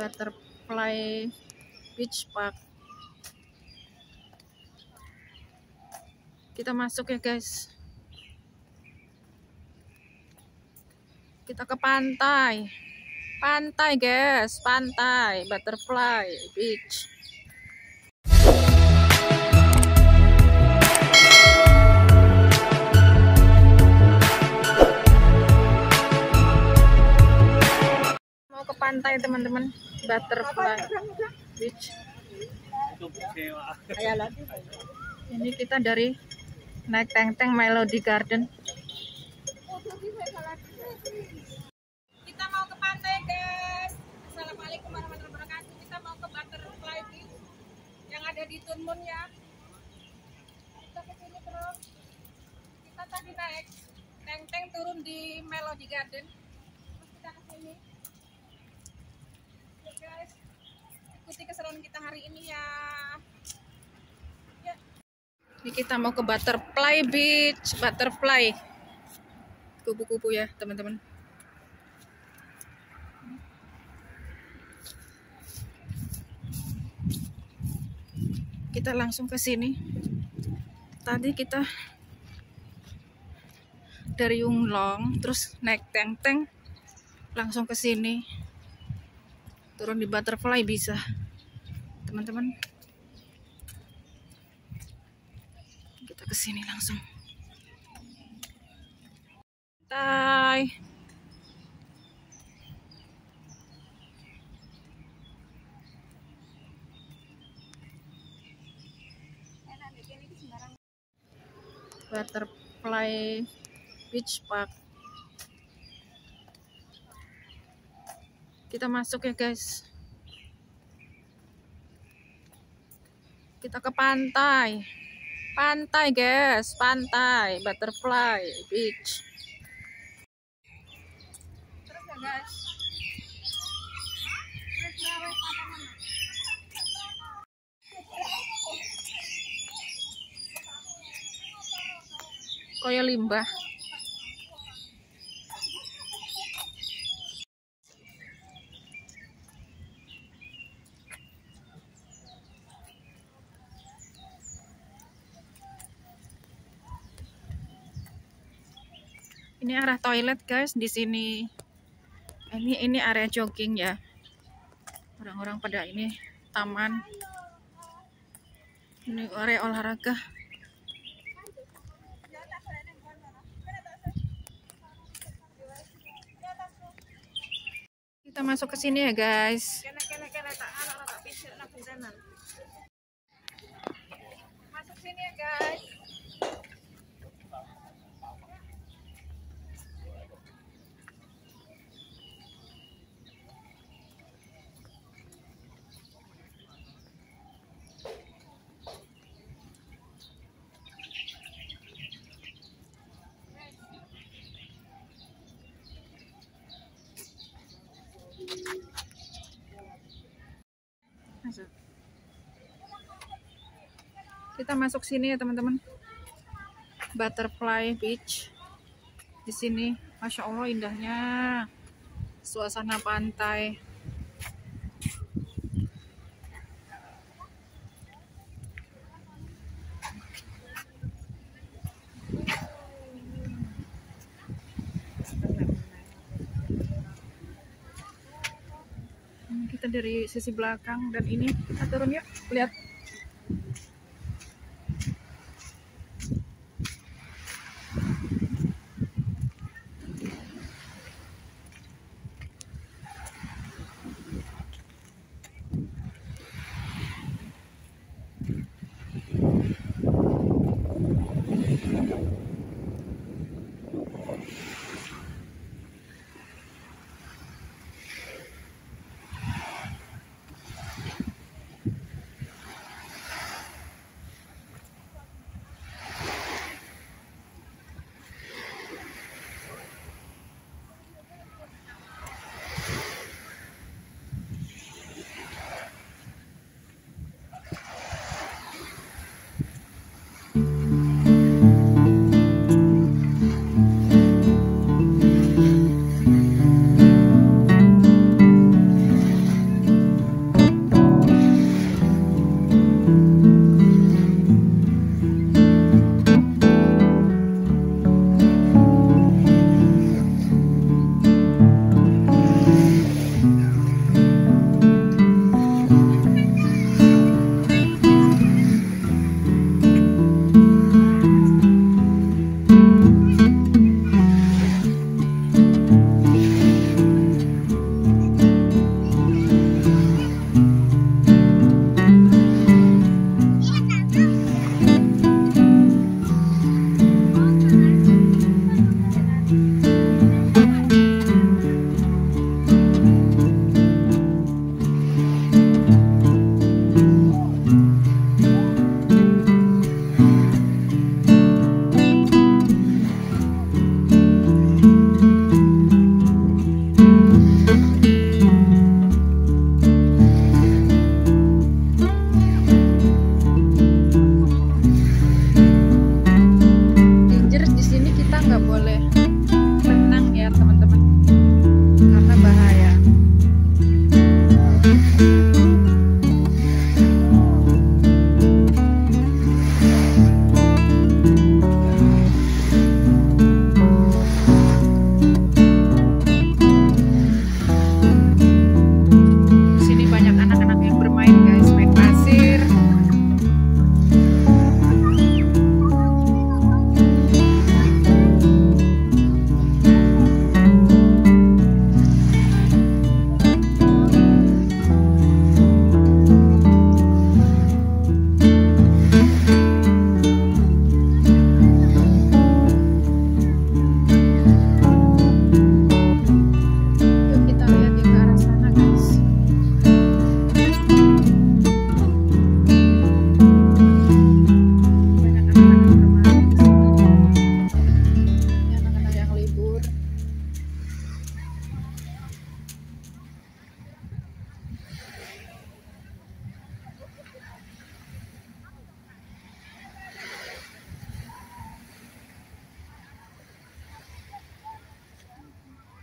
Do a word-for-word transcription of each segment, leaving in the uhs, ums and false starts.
Butterfly Beach Park. Kita masuk ya guys. Kita ke pantai. Pantai guys, pantai Butterfly Beach. Mau ke pantai teman-teman, Butterfly Beach. Ini kita dari naik teng-teng Melody Garden. Kita mau ke pantai guys. Assalamualaikum warahmatullahi wabarakatuh. Kita mau ke Butterfly Beach yang ada di Tuen Mun ya. Kita ke sini terus. Kita tadi naik teng-teng turun di Melody Garden. Terus kita ke sini. Oke guys, ikuti keseruan kita hari ini ya. Ya. Ini kita mau ke Butterfly Beach, Butterfly. Kupu-kupu ya teman-teman. Kita langsung ke sini. Tadi kita dari Yunglong terus naik teng-teng langsung ke sini. Turun di Butterfly bisa, teman-teman. Kita ke sini langsung. Bye. Butterfly Beach Park. Kita masuk ya guys. Kita ke pantai. Pantai guys, pantai Butterfly Beach. Terus ya guys. Koyo limbah. Ini arah toilet guys di sini. Ini ini area jogging ya. Orang-orang pada ini taman. Ini area olahraga. Kita masuk ke sini ya guys. Masuk sini ya guys. Masuk. Kita masuk sini ya teman-teman. Butterfly Beach. Di sini, masya Allah indahnya suasana pantai. Kita dari sisi belakang dan ini kita turun yuk, lihat.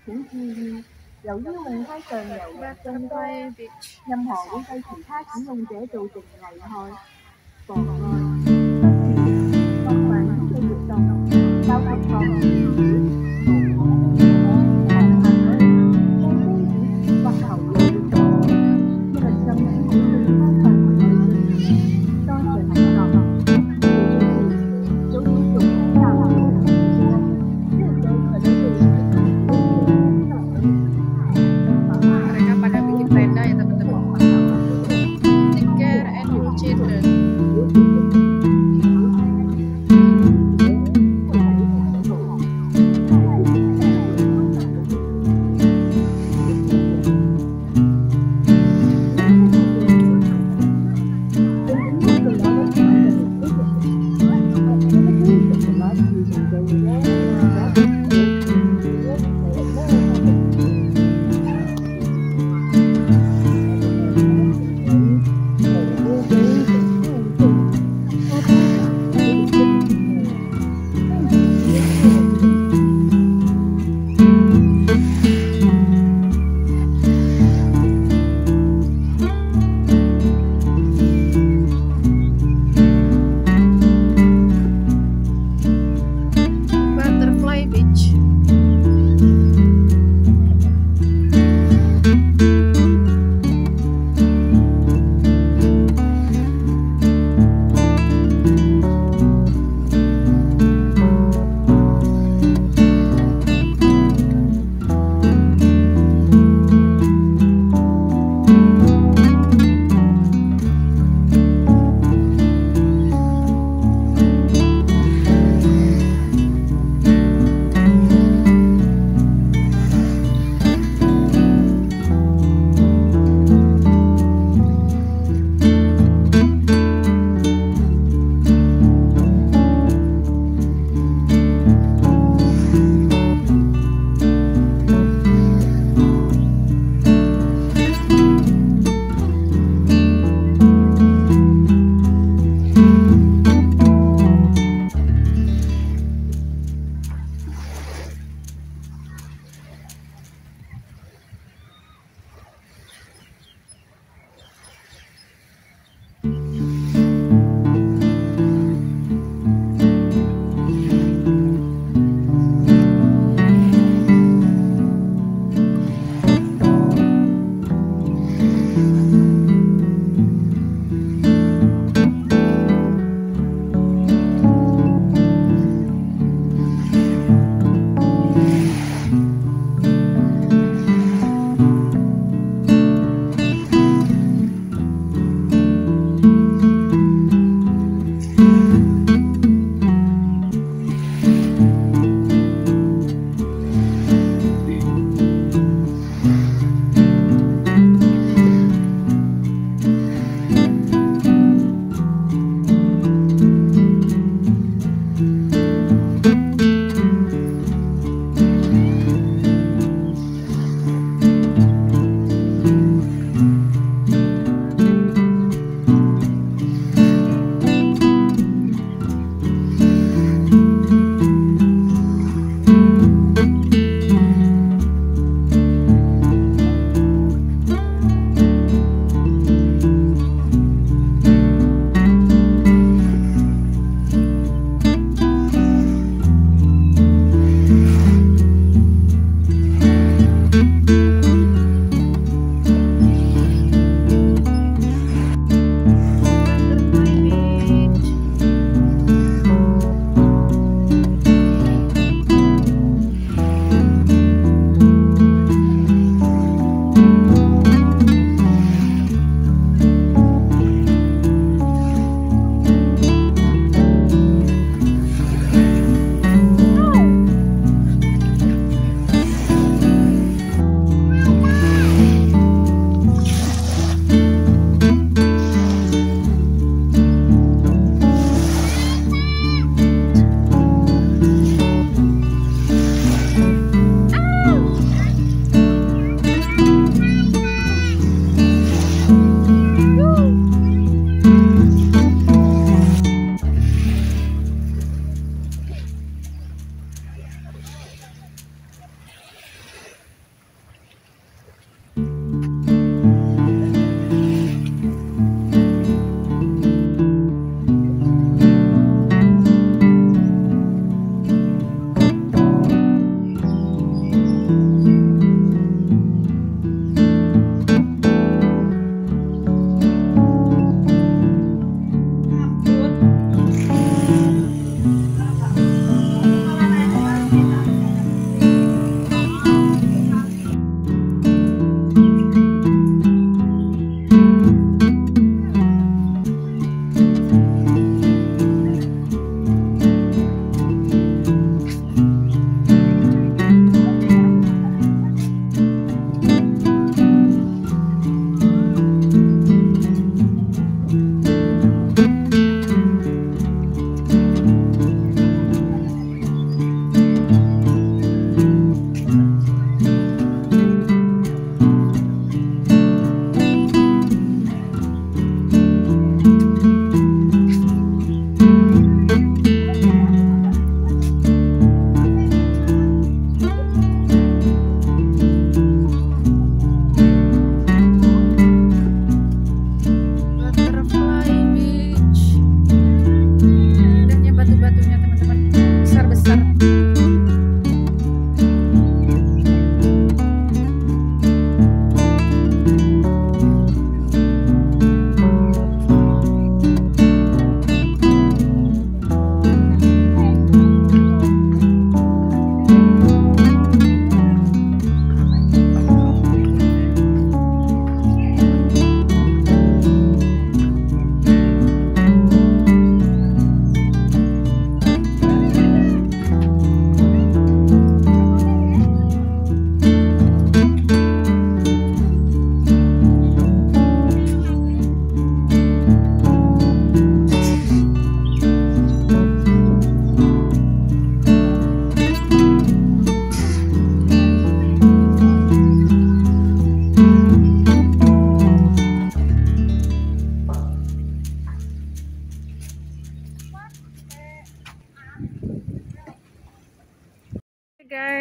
顯注意，由於泳梯上游人眾多， Butterfly Beach. 任何會對其他使用者造成危害、妨礙、不便或危險嘅活動，包括放棄無無航行去或投入活動，亦甚至會對開發區域多謝合作。由於總大會很多，任何可能對其他危險造成傷害。 Mereka pada bikin tenda ya teman-teman. Take care and your children.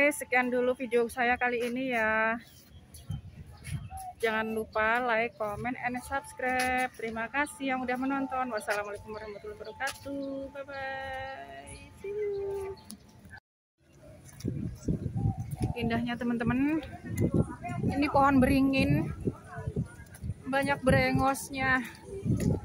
sekian dulu video saya kali ini ya. Jangan lupa like, comment, and subscribe. Terima kasih yang udah menonton. Wassalamualaikum warahmatullahi wabarakatuh. Bye bye. See you. Indahnya teman-teman. Ini pohon beringin, banyak berengosnya.